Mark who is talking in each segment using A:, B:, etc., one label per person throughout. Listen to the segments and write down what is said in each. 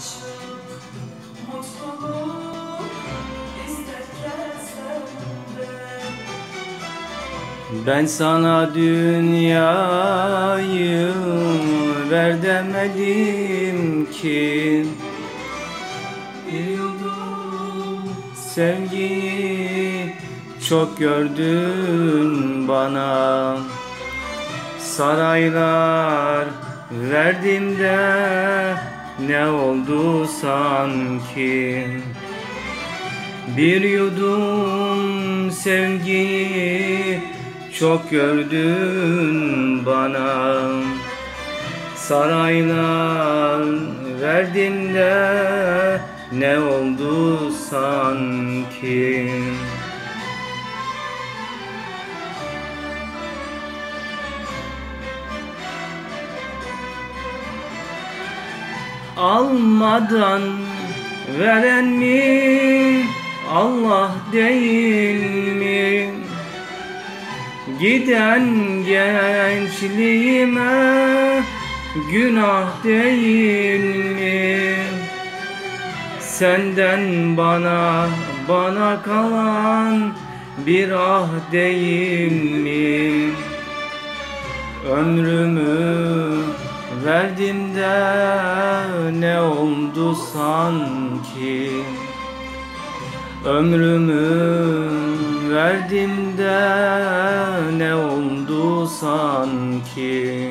A: Ben sana dünyayı ver demedim ki, bir yudum sevgiyi çok gördün bana. Saraylar verdim de ne oldu sanki, bir yudum sevgiyi çok gördün bana. Saraylar verdim de ne oldu sanki. Almadan veren mi Allah değil mi? Giden gençliğime günah değil mi? Senden bana kalan bir ah değil mi? Ömrümü verdim de ne oldu sanki, ömrümü verdim de ne oldu sanki.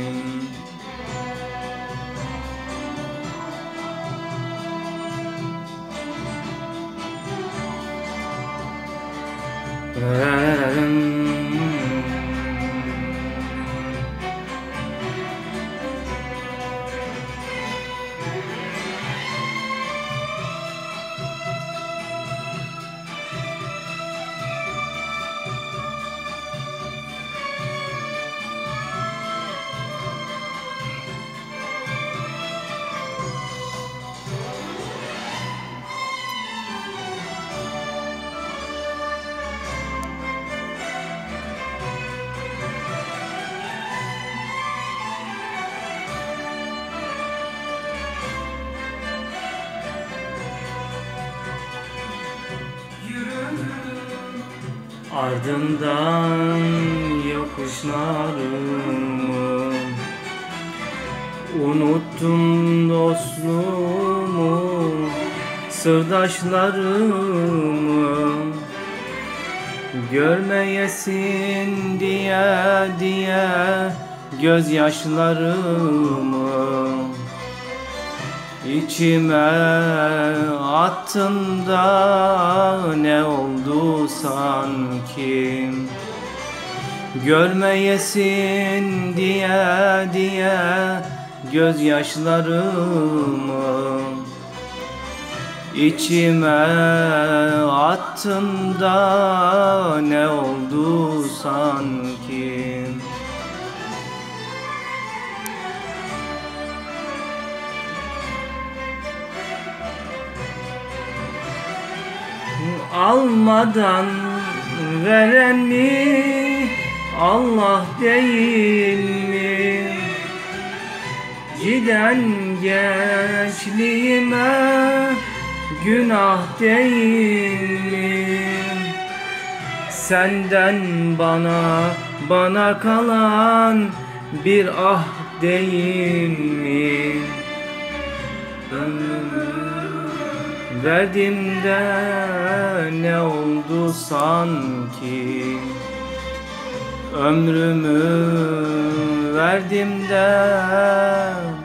A: Ardından yokuşlarımı, unuttum dostluğumu, sırdaşlarımı. Görmeyesin diye gözyaşlarımı İçime attım da ne oldu sanki, görmeyesin diye gözyaşlarımı İçime attım da ne oldu sanki. Almadan veren mi Allah değil mi? Giden gençliğime günah değil mi? Senden bana kalan bir ah değil mi? Ömrümü verdim de ne oldu sanki, ömrümü verdim de